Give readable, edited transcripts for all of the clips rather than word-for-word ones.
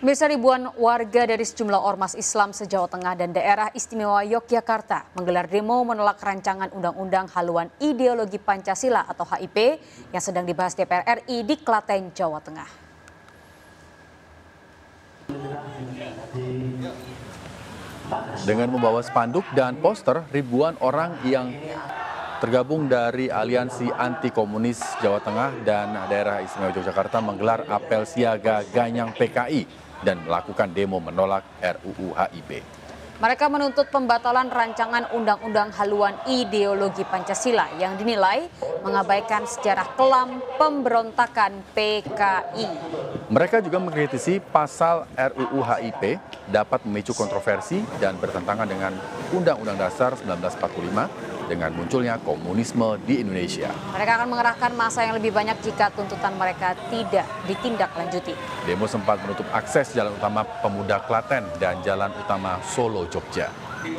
Pemirsa, ribuan warga dari sejumlah ormas Islam se-Jawa Tengah dan daerah istimewa Yogyakarta menggelar demo menolak rancangan undang-undang haluan ideologi Pancasila atau HIP yang sedang dibahas DPR RI di Klaten, Jawa Tengah. Dengan membawa spanduk dan poster, ribuan orang yang tergabung dari Aliansi Anti Komunis Jawa Tengah dan daerah istimewa Yogyakarta menggelar apel siaga Ganyang PKI dan melakukan demo menolak RUU HIP. Mereka menuntut pembatalan rancangan undang-undang haluan ideologi Pancasila yang dinilai mengabaikan sejarah kelam pemberontakan PKI. Mereka juga mengkritisi pasal RUU HIP dapat memicu kontroversi dan bertentangan dengan Undang-Undang Dasar 1945 dengan munculnya komunisme di Indonesia. Mereka akan mengerahkan massa yang lebih banyak jika tuntutan mereka tidak ditindaklanjuti. Demo sempat menutup akses jalan utama Pemuda Klaten dan jalan utama Solo, Jogja.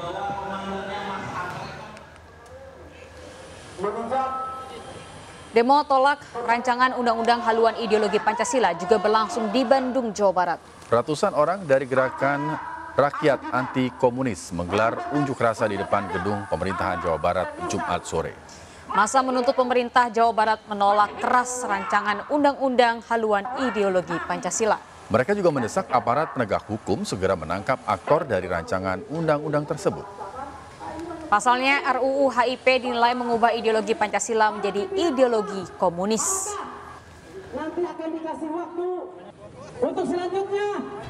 Demo tolak rancangan undang-undang haluan ideologi Pancasila juga berlangsung di Bandung, Jawa Barat. Ratusan orang dari gerakan Rakyat Anti Komunis menggelar unjuk rasa di depan gedung pemerintahan Jawa Barat Jumat sore. Massa menuntut pemerintah Jawa Barat menolak keras rancangan undang-undang haluan ideologi Pancasila. Mereka juga mendesak aparat penegak hukum segera menangkap aktor dari rancangan undang-undang tersebut. Pasalnya RUU HIP dinilai mengubah ideologi Pancasila menjadi ideologi komunis. Nanti akan dikasih waktu untuk selanjutnya.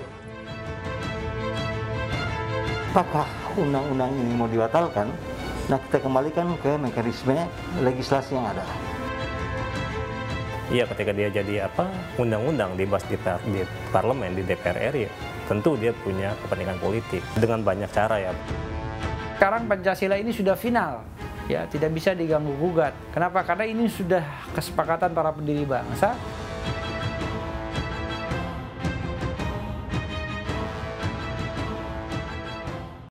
Apakah undang-undang ini mau dibatalkan? Nah, kita kembalikan ke mekanisme legislasi yang ada. Iya, ketika dia jadi undang-undang dibahas di parlemen, di DPR RI, tentu dia punya kepentingan politik dengan banyak cara ya. Sekarang Pancasila ini sudah final, ya tidak bisa diganggu gugat. Kenapa? Karena ini sudah kesepakatan para pendiri bangsa.